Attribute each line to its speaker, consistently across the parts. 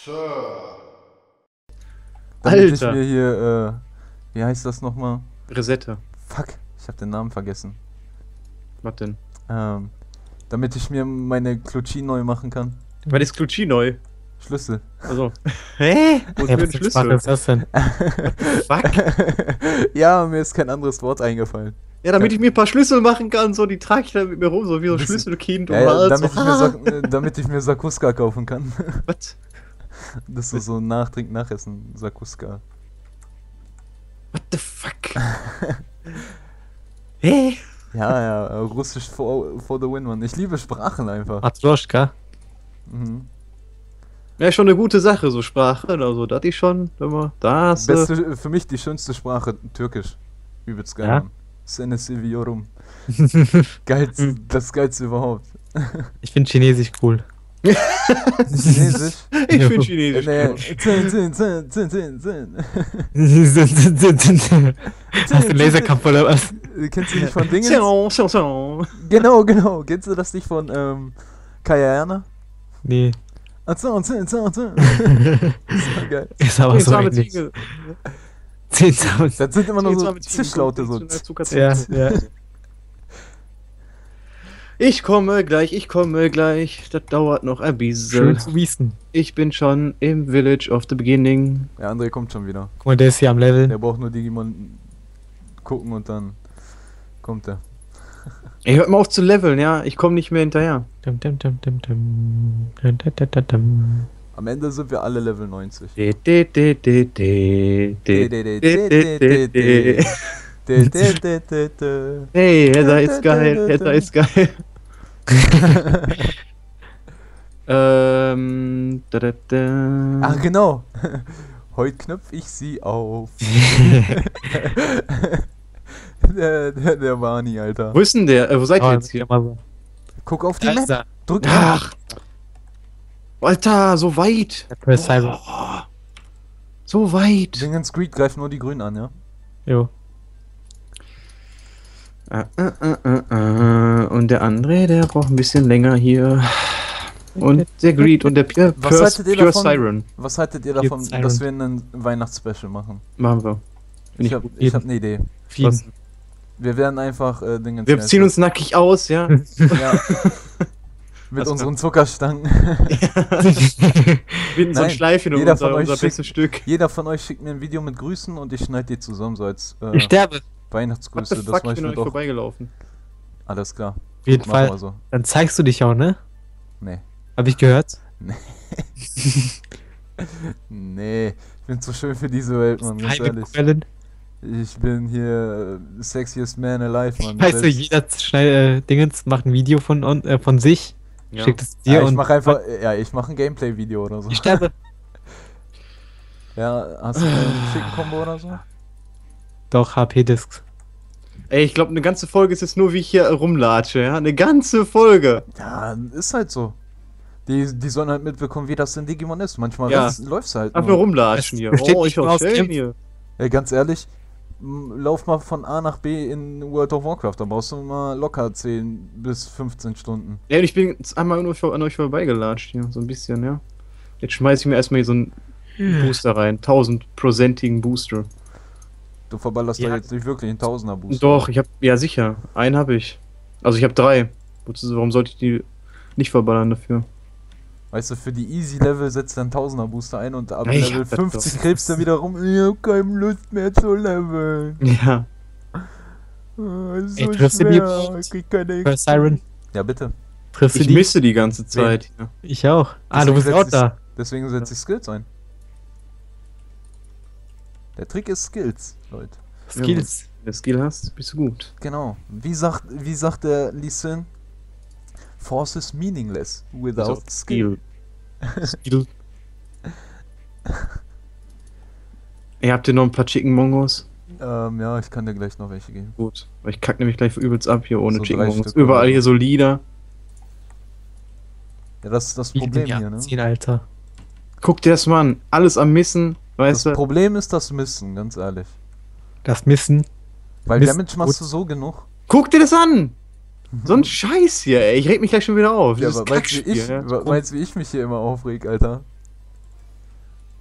Speaker 1: Sir.
Speaker 2: Damit ich
Speaker 3: Alter.
Speaker 2: mir hier, wie heißt das nochmal?
Speaker 3: Resette.
Speaker 2: Fuck, ich habe den Namen vergessen.
Speaker 3: Was denn?
Speaker 2: Damit ich mir meine Klutschi neu machen kann.
Speaker 3: Was ist Klutschi neu?
Speaker 2: Schlüssel.
Speaker 3: Also. Hä? Wo ist
Speaker 4: Ja,
Speaker 3: für ein
Speaker 4: was für Sprache
Speaker 3: Schlüssel?
Speaker 4: ist das denn?
Speaker 3: Fuck.
Speaker 2: Ja, mir ist kein anderes Wort eingefallen.
Speaker 3: Ja, damit ich mir ein paar Schlüssel machen kann, so, die trage ich dann mit mir rum, so wie so ein
Speaker 2: Bisschen-
Speaker 3: Schlüsselkind
Speaker 2: Ja, ja,
Speaker 3: Hals,
Speaker 2: damit ich mir Sakuska kaufen kann.
Speaker 3: Was?
Speaker 2: Das ist so Nachtrinken, Nachessen, Sakuska.
Speaker 3: What the fuck? Hä?
Speaker 2: Ja, Russisch for the win, Mann. Ich liebe Sprachen einfach.
Speaker 4: Matroschka.
Speaker 2: Mhm.
Speaker 3: Ja, schon eine gute Sache, so Sprache, also, das ist schon, immer, da hast du.
Speaker 2: Beste, für mich die schönste Sprache, Türkisch. Übelst geil,
Speaker 4: Ja?
Speaker 2: Mann. Sene Seviyorum. Das geilste überhaupt.
Speaker 4: Ich finde Chinesisch cool.
Speaker 2: Chinesisch?
Speaker 3: Ich finde Chinesisch
Speaker 2: Nee,
Speaker 3: cool.
Speaker 2: 10.
Speaker 4: Hast du einen Laserkampf oder was?
Speaker 2: Kennst du nicht von Dingen?
Speaker 3: Xiao.
Speaker 2: Genau. Kennst du das nicht von Kayana?
Speaker 4: Nee.
Speaker 2: Das war geil.
Speaker 4: Ist aber so
Speaker 3: Zahme
Speaker 4: ähnlich.
Speaker 3: Ziege.
Speaker 4: 10.000.
Speaker 2: Das sind immer nur so
Speaker 3: Zahme Ziege.
Speaker 2: Zischlaute so.
Speaker 4: Ja, ja.
Speaker 3: Ich komme gleich. Das dauert noch ein bisschen.
Speaker 4: Schön zu wissen.
Speaker 3: Ich bin schon im Village of the Beginning.
Speaker 2: Ja, André kommt schon wieder.
Speaker 4: Guck mal, der ist hier am Level.
Speaker 2: Der braucht nur Digimon gucken und dann kommt er.
Speaker 3: Ey, hört mal auf zu leveln, ja? Ich komme nicht mehr hinterher.
Speaker 4: Dum, dum, dum, dum, dum. Dum, dum, dum, dum, dum.
Speaker 2: Am Ende sind wir alle Level 90.
Speaker 3: Hey, Heather ist geil, Heather ist geil.
Speaker 2: Ach genau. Heute knöpf ich sie auf. der Barney, Alter.
Speaker 3: Wo ist denn der? Wo seid ihr
Speaker 4: Oh,
Speaker 3: jetzt hier?
Speaker 4: mal so.
Speaker 2: Guck auf die
Speaker 4: Da ist
Speaker 2: Map.
Speaker 4: er.
Speaker 2: Drück
Speaker 3: Ach. Alter, so weit.
Speaker 4: Der Press Cyber.
Speaker 3: Oh, so weit.
Speaker 2: Dingens Greed greift nur die Grünen an, ja?
Speaker 4: Jo.
Speaker 3: Und der André, der braucht ein bisschen länger hier. Und der Greed und der Pure
Speaker 2: davon?
Speaker 3: Siren.
Speaker 2: Was haltet ihr
Speaker 4: Pure
Speaker 2: davon,
Speaker 4: Siren.
Speaker 2: dass wir einen Weihnachtsspecial machen?
Speaker 3: Machen wir.
Speaker 2: Ich hab eine Idee.
Speaker 4: Vielen.
Speaker 2: Wir werden einfach Dingens.
Speaker 3: Wir ziehen uns nackig aus, ja.
Speaker 2: Ja. Mit
Speaker 3: Was
Speaker 2: unseren Zuckerstangen.
Speaker 3: Binden so ein
Speaker 2: Nein,
Speaker 3: Schleifchen um
Speaker 2: jeder von euch
Speaker 3: unser bestes Stück.
Speaker 2: Jeder von euch schickt mir ein Video mit Grüßen und ich schneide die zusammen so als
Speaker 4: Ich sterbe.
Speaker 3: What
Speaker 2: Weihnachtsgrüße.
Speaker 3: the
Speaker 2: Das
Speaker 3: fuck,
Speaker 2: mach
Speaker 3: ich
Speaker 2: ich
Speaker 3: bin
Speaker 2: mir
Speaker 3: euch
Speaker 2: doch.
Speaker 3: vorbeigelaufen.
Speaker 2: Alles klar.
Speaker 4: Auf jeden
Speaker 2: Machen
Speaker 4: Fall.
Speaker 2: wir so.
Speaker 4: Dann zeigst du dich auch, ne?
Speaker 2: Nee.
Speaker 4: Hab ich gehört.
Speaker 2: Nee. Ich bin zu schön für diese Welt, Mann. Ganz
Speaker 4: Keine
Speaker 2: ehrlich.
Speaker 4: Quellen.
Speaker 2: Ich bin hier sexiest man alive, Mann.
Speaker 4: Weißt du, jeder Dingens macht ein Video von sich,
Speaker 3: Ja.
Speaker 4: schickt es dir
Speaker 2: Ja, ich
Speaker 4: und
Speaker 2: mach einfach, ich mach ein Gameplay-Video oder so.
Speaker 4: ich sterbe.
Speaker 2: Ja, hast du einen schicken Kombo oder so?
Speaker 4: Doch, HP-Discs.
Speaker 3: Ey, ich glaube, eine ganze Folge ist jetzt nur, wie ich hier rumlatsche, ja? Eine ganze Folge.
Speaker 2: Ja, ist halt so. Die sollen halt mitbekommen, wie das in Digimon ist. Manchmal
Speaker 3: Ja.
Speaker 2: läuft's halt.
Speaker 3: Einfach nur rumlatschen
Speaker 4: Es
Speaker 3: hier.
Speaker 4: besteht
Speaker 3: Oh,
Speaker 4: nicht
Speaker 3: ich
Speaker 4: nur
Speaker 3: hab
Speaker 4: aus
Speaker 3: schön
Speaker 4: Kämpfen.
Speaker 3: hier.
Speaker 2: Ja, ganz ehrlich, lauf mal von A nach B in World of Warcraft. Da brauchst du mal locker 10 bis 15 Stunden.
Speaker 3: Ja, und ich bin jetzt einmal nur an euch vorbeigelatscht hier, so ein bisschen, ja. Jetzt schmeiß ich mir erstmal hier so einen Booster rein. 1000%igen Booster.
Speaker 2: Du verballerst
Speaker 4: Ja.
Speaker 2: da jetzt nicht wirklich einen Tausender-Boost.
Speaker 3: Doch, ich hab, ja sicher, einen habe ich. Also ich habe 3. Warum sollte ich die nicht verballern dafür?
Speaker 2: Weißt du, für die Easy-Level setzt du einen Tausender-Booster ein und ab
Speaker 3: Ja, ich
Speaker 2: Level
Speaker 3: hab das
Speaker 2: 50
Speaker 3: doch.
Speaker 2: krebst du wieder rum. Ich hab keine Lust mehr zu leveln.
Speaker 3: Ja.
Speaker 2: Ist
Speaker 4: Ey,
Speaker 2: so
Speaker 4: triffst du die
Speaker 2: schwer.
Speaker 4: überhaupt?
Speaker 2: Ich krieg keine
Speaker 4: Press Siren.
Speaker 2: Ja, bitte.
Speaker 4: Triffst du
Speaker 3: Ich
Speaker 4: die?
Speaker 3: misse die ganze Zeit. Ja.
Speaker 4: Ich auch. Ah,
Speaker 2: Deswegen
Speaker 4: du bist
Speaker 2: setz
Speaker 4: auch
Speaker 2: ich-
Speaker 4: da.
Speaker 2: Deswegen setze ich Skills ein. Der Trick ist Skills, Leute.
Speaker 4: Skills.
Speaker 3: Wenn du Skill hast, bist du gut.
Speaker 2: Genau. Wie sagt der Lee Sin? Force is meaningless without
Speaker 3: Also,
Speaker 2: skill.
Speaker 4: Skill.
Speaker 3: Ihr habt ihr noch ein paar Chicken Mongos?
Speaker 2: Ja, ich kann dir gleich noch welche geben.
Speaker 3: Gut. Weil ich kack nämlich gleich übelst ab hier ohne
Speaker 2: So
Speaker 3: Chicken
Speaker 2: 3
Speaker 3: Mongos.
Speaker 2: Stück
Speaker 3: Überall
Speaker 2: oder
Speaker 3: hier so Lieder.
Speaker 2: Ja, das ist das
Speaker 4: Wie
Speaker 2: Problem
Speaker 4: ja,
Speaker 2: hier, ne?
Speaker 4: 10, Alter.
Speaker 3: Guck dir das mal an. Alles am Missen.
Speaker 2: Das
Speaker 3: Weißt du?
Speaker 2: Problem ist das Missen, ganz ehrlich.
Speaker 4: Das Missen.
Speaker 2: Weil
Speaker 4: Mist-
Speaker 2: Damage machst du so genug.
Speaker 3: Guck dir das an! So ein Scheiß hier, ey. Ich reg mich gleich schon wieder auf.
Speaker 2: Ja,
Speaker 3: Dieses
Speaker 2: aber weißt du,
Speaker 3: Kackspiel, ja.
Speaker 2: wie ich mich hier immer aufreg, Alter?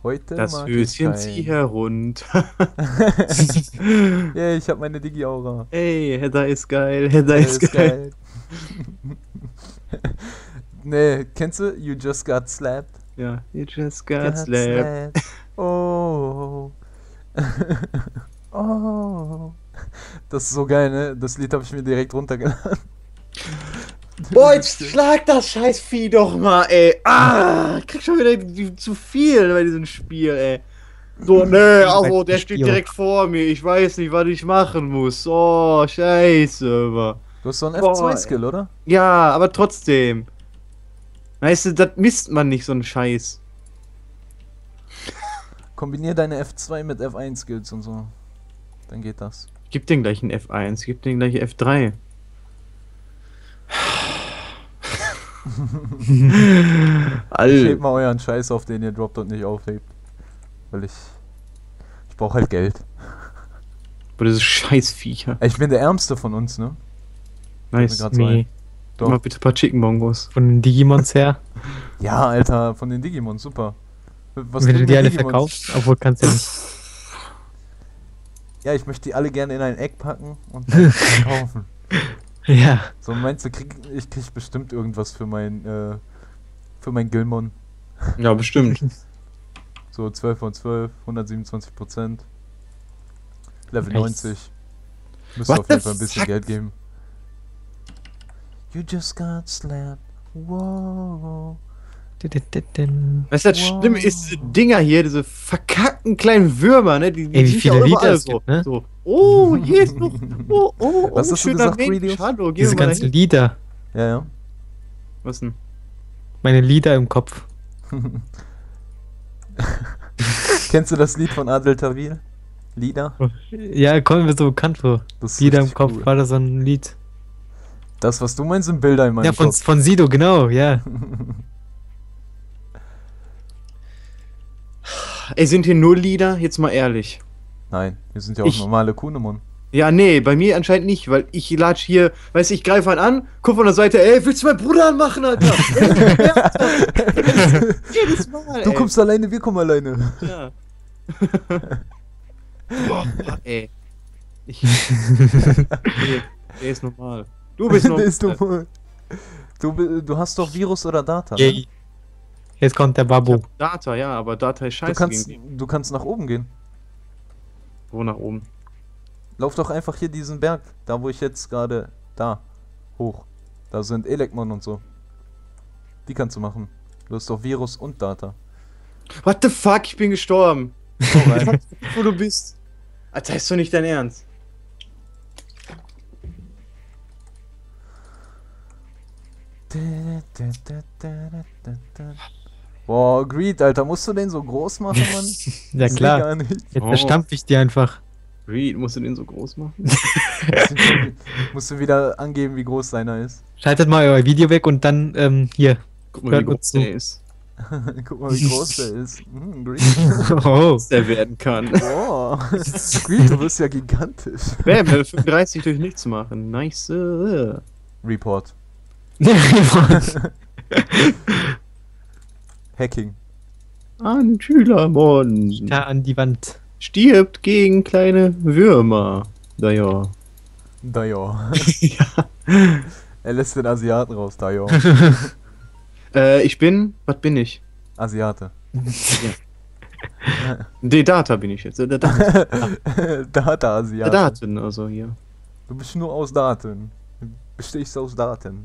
Speaker 2: Heute
Speaker 3: Das
Speaker 2: mag
Speaker 3: Höschen
Speaker 2: ich
Speaker 3: zieh
Speaker 2: keinen.
Speaker 3: herunter.
Speaker 2: Yeah, ich hab meine Digi-Aura.
Speaker 3: Ey, Heather ist geil, Heather
Speaker 2: Das
Speaker 3: ist geil.
Speaker 2: Nee, kennst du You Just Got Slapped?
Speaker 3: Ja, you just got
Speaker 2: Got
Speaker 3: slapped.
Speaker 2: slapped. Oh. Oh. Das ist so geil, ne? Das Lied habe ich mir direkt runtergeladen.
Speaker 3: Boah, jetzt schlag das scheiß Vieh doch mal, ey. Ah, ich krieg schon wieder zu viel bei diesem Spiel, ey. So, nee, also der steht direkt vor mir. Ich weiß nicht, was ich machen muss. Oh, scheiße.
Speaker 2: Du hast so einen
Speaker 3: Boah,
Speaker 2: F2-Skill, oder?
Speaker 3: Ja, aber trotzdem. Weißt du, das misst man nicht, so einen Scheiß.
Speaker 2: Kombinier deine F2 mit F1-Skills und so. Dann geht das.
Speaker 3: Gib den gleich einen F1, gib den gleich F3.
Speaker 2: Ich heb mal euren Scheiß auf, den ihr droppt und nicht aufhebt. Weil ich brauche halt Geld.
Speaker 3: Aber diese Scheißviecher.
Speaker 2: Ich bin der Ärmste von uns, ne?
Speaker 3: Nice.
Speaker 2: Grad so
Speaker 4: Nee,
Speaker 2: ein.
Speaker 3: Gib mal bitte ein paar Chicken Bongos.
Speaker 4: von den Digimons her.
Speaker 2: Ja, Alter, von den Digimon, super. Was
Speaker 4: Wenn du
Speaker 2: tun
Speaker 4: die alle
Speaker 2: Digimons?
Speaker 4: verkaufst, obwohl kannst du ja nicht.
Speaker 2: Ja, ich möchte die alle gerne in ein Eck packen und dann verkaufen.
Speaker 4: Ja.
Speaker 2: So, meinst du, ich krieg bestimmt irgendwas für mein Gilmon.
Speaker 3: Ja, bestimmt.
Speaker 2: So 12 von 12, 127%. Level
Speaker 4: Nice.
Speaker 2: 90. Müsste
Speaker 3: What
Speaker 2: auf jeden
Speaker 3: the
Speaker 2: Fall ein bisschen
Speaker 3: fuck?
Speaker 2: Geld geben. You just got slapped. Wow.
Speaker 3: Weißt du, das Schlimme ist, diese Dinger hier, diese verkackten kleinen Würmer, ne? Die
Speaker 4: Ey, wie
Speaker 3: sind
Speaker 4: viele
Speaker 3: ja
Speaker 4: Lieder
Speaker 3: überall
Speaker 4: es
Speaker 3: so.
Speaker 4: gibt, ne?
Speaker 3: So. Oh, hier ist noch. Oh,
Speaker 2: Was hast du
Speaker 3: schöner
Speaker 2: gesagt,
Speaker 3: Mensch.
Speaker 2: Greedius?
Speaker 3: Hallo, gehen
Speaker 4: Diese
Speaker 3: wir mal
Speaker 4: ganzen
Speaker 3: dahin.
Speaker 4: Lieder.
Speaker 2: Ja, ja.
Speaker 3: Was denn?
Speaker 4: Meine Lieder im Kopf.
Speaker 2: Kennst du das Lied von Adel Tawil? Lieder?
Speaker 4: Ja, kommen wir so bekannt vor.
Speaker 2: Das ist
Speaker 4: Lieder im
Speaker 2: richtig
Speaker 4: Kopf
Speaker 2: cool.
Speaker 4: war da so ein Lied.
Speaker 2: Das, was du meinst, sind Bilder in meinem
Speaker 4: Ja,
Speaker 2: Kopf.
Speaker 4: von Sido, genau, ja.
Speaker 3: Ey, sind hier nur Lieder? Jetzt mal ehrlich.
Speaker 2: Nein, wir sind ja auch
Speaker 3: Ich-
Speaker 2: normale Kuhnemon.
Speaker 3: Ja, nee, bei mir anscheinend nicht, weil ich latsch hier, weißt du, ich greife einen an, guck von der Seite, ey, willst du meinen Bruder anmachen, Alter? Jedes Mal,
Speaker 2: Du
Speaker 3: ey.
Speaker 2: kommst alleine, wir kommen alleine.
Speaker 3: Ja. Boah, ey. Nee, der ist normal. Du bist normal.
Speaker 2: Bist du, du hast doch Virus oder Data. Ne?
Speaker 4: Yay. Jetzt kommt der Babu.
Speaker 3: Data, ja, aber Data ist scheiße
Speaker 2: Du kannst nach oben gehen.
Speaker 3: Wo nach oben?
Speaker 2: Lauf doch einfach hier diesen Berg, da wo ich jetzt gerade, da, hoch. Da sind Elekmon und so. Die kannst du machen. Du hast doch Virus und Data.
Speaker 3: What the fuck, ich bin gestorben.
Speaker 2: Hau rein.
Speaker 3: Wo du bist. Alter, ist doch nicht dein Ernst.
Speaker 2: Boah, Greed, Alter, musst du den so groß machen, Mann?
Speaker 4: Ja
Speaker 2: Das geht
Speaker 4: klar.
Speaker 2: gar nicht.
Speaker 4: Jetzt
Speaker 3: Oh.
Speaker 4: verstampf ich die einfach.
Speaker 3: Reed, musst du den so groß machen?
Speaker 2: Musst du wieder angeben, wie groß deiner ist.
Speaker 4: Schaltet mal euer Video weg und dann, hier.
Speaker 3: Guck mal, wie
Speaker 4: Hört uns
Speaker 3: groß
Speaker 4: zu.
Speaker 3: der ist.
Speaker 2: Guck mal, wie groß der ist. Greed.
Speaker 4: Oh.
Speaker 3: Was der werden kann.
Speaker 2: Boah. Greed, du bist ja gigantisch.
Speaker 3: Bam, Level 35 durch nichts machen. Nice.
Speaker 2: Report. Hacking.
Speaker 3: Ein Schülermon.
Speaker 4: Da an die Wand.
Speaker 3: Stirbt gegen kleine Würmer. Naja.
Speaker 2: Da ja.
Speaker 3: Ja.
Speaker 2: Er lässt den Asiaten raus, da ja.
Speaker 3: Ich bin. Was bin ich?
Speaker 2: Asiate.
Speaker 3: Der Data bin ich jetzt. Der Data.
Speaker 2: Data-Asiate.
Speaker 3: Daten, also hier.
Speaker 2: Du bist nur aus Daten. Du bestehst aus Daten.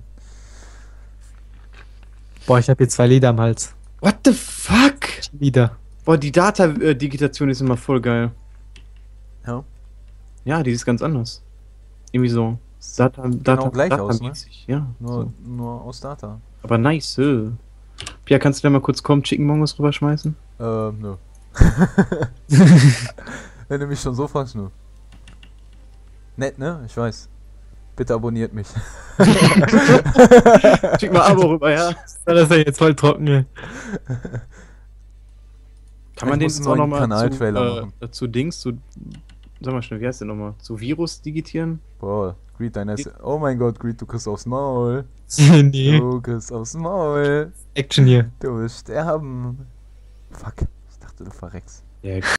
Speaker 4: Boah, ich habe hier 2 Lieder am Hals.
Speaker 3: What the fuck?
Speaker 4: Lieder.
Speaker 3: Boah, die Data-Digitation ist immer voll geil.
Speaker 2: Ja.
Speaker 3: Ja, die ist ganz anders. Irgendwie so. Data
Speaker 2: gleich aus, ne?
Speaker 3: mäßig, ja. So.
Speaker 2: Nur aus Data.
Speaker 3: Aber nice. Pia, kannst du da mal kurz kommen, Chicken Bongos rüberschmeißen?
Speaker 2: Nö. Wenn du mich schon so fragst, nö. Nett, ne? Ich weiß. Bitte abonniert mich.
Speaker 3: Schick mal Abo rüber, ja.
Speaker 4: Das ist ja jetzt voll trocken. Ne?
Speaker 3: Kann man
Speaker 2: Ich
Speaker 3: den
Speaker 2: muss
Speaker 3: jetzt
Speaker 2: einen
Speaker 3: auch
Speaker 2: neuen
Speaker 3: nochmal
Speaker 2: Kanaltrailer machen.
Speaker 3: zu Dings, sag mal schnell, wie heißt der nochmal? Zu Virus digitieren?
Speaker 2: Boah, Greed, deiner ist. Oh mein Gott, Greed, du kriegst aufs Maul.
Speaker 4: Nee.
Speaker 2: Du kriegst aufs Maul.
Speaker 4: Action hier.
Speaker 2: Du wirst sterben. Fuck. Ich dachte, du verreckst.
Speaker 3: Ja,